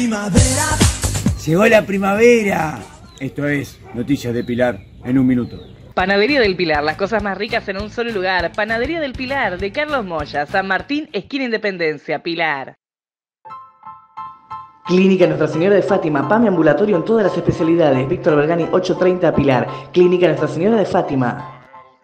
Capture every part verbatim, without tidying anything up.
primavera. Llegó la primavera. Esto es Noticias de Pilar en un minuto. Panadería del Pilar, las cosas más ricas en un solo lugar. Panadería del Pilar, de Carlos Moya, San Martín, esquina Independencia, Pilar. Clínica Nuestra Señora de Fátima, P A M I ambulatorio en todas las especialidades. Víctor Bergani ochocientos treinta Pilar. Clínica Nuestra Señora de Fátima.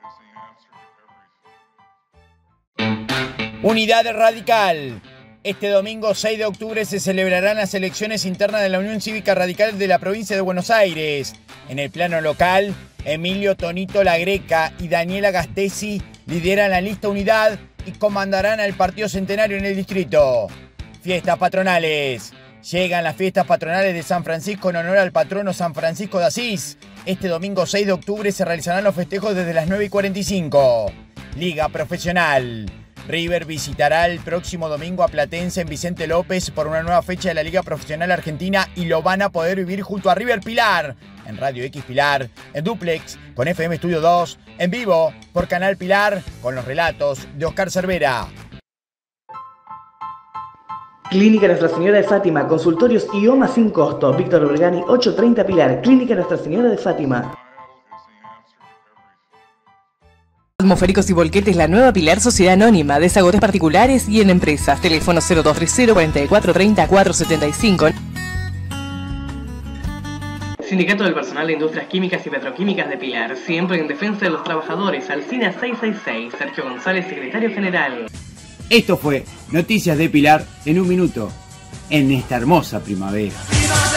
Unidad Radical. Este domingo seis de octubre se celebrarán las elecciones internas de la Unión Cívica Radical de la provincia de Buenos Aires. En el plano local, Emilio Tonito La Greca y Daniela Gastesi lideran la lista Unidad y comandarán al Partido Centenario en el distrito. Fiestas patronales. Llegan las fiestas patronales de San Francisco en honor al patrono San Francisco de Asís. Este domingo seis de octubre se realizarán los festejos desde las nueve y cuarenta y cinco. Liga Profesional. River visitará el próximo domingo a Platense en Vicente López por una nueva fecha de la Liga Profesional Argentina y lo van a poder vivir junto a River Pilar, en Radio X Pilar, en Duplex, con F M Estudio dos, en vivo por Canal Pilar, con los relatos de Oscar Cervera. Clínica Nuestra Señora de Fátima, consultorios I O M A sin costo. Víctor Bergani ochocientos treinta Pilar. Clínica Nuestra Señora de Fátima. Atmosféricos y Volquetes, la nueva Pilar Sociedad Anónima, desagotes particulares y en empresas. Teléfono cero dos tres cero, cuarenta y cuatro, treinta, cuatrocientos setenta y cinco. Sindicato del Personal de Industrias Químicas y Petroquímicas de Pilar, siempre en defensa de los trabajadores. Alcina seiscientos sesenta y seis, Sergio González, secretario general. Esto fue Noticias de Pilar en un minuto, en esta hermosa primavera.